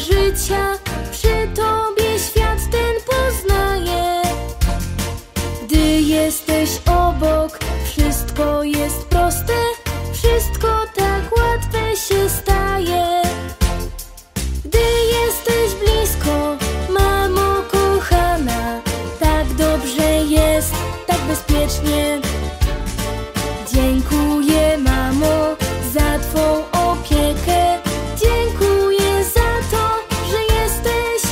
życia, przy Tobie świat ten poznaje. Gdy jesteś obok, wszystko jest proste, wszystko tak łatwe się staje. Gdy jesteś blisko, mamo kochana, tak dobrze jest, tak bezpiecznie. Dziękuję, mamo, za Twą opiekę. Dziękuję za to, że jesteś.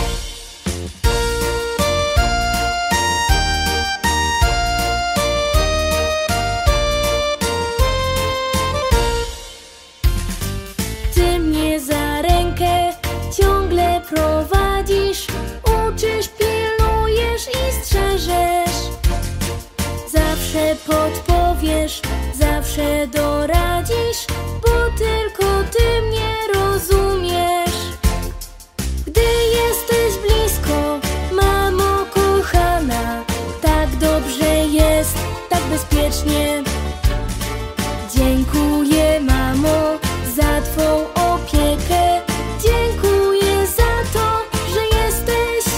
Ty mnie za rękę ciągle prowadzisz, uczysz, pilnujesz i strzeżesz. Zawsze podpowiesz, zawsze doradzisz, bo tylko Ty mnie rozumiesz. Gdy jesteś blisko, mamo kochana, tak dobrze jest, tak bezpiecznie. Dziękuję, mamo, za Twą opiekę. Dziękuję za to, że jesteś.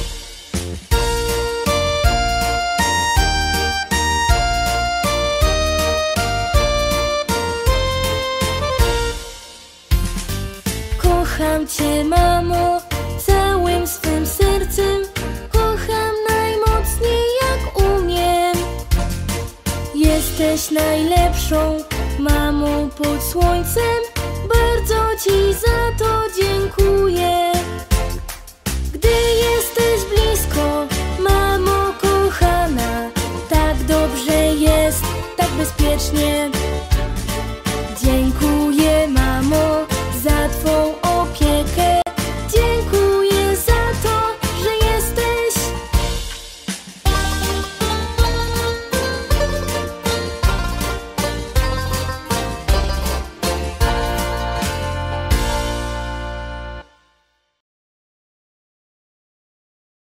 Kocham Cię, mamo, całym swym sercem. Kocham najmocniej jak umiem. Jesteś najlepszą mamą pod słońcem. Bardzo Ci za to dziękuję. Gdy jesteś blisko, mamo kochana, tak dobrze jest, tak bezpiecznie. Dziękuję.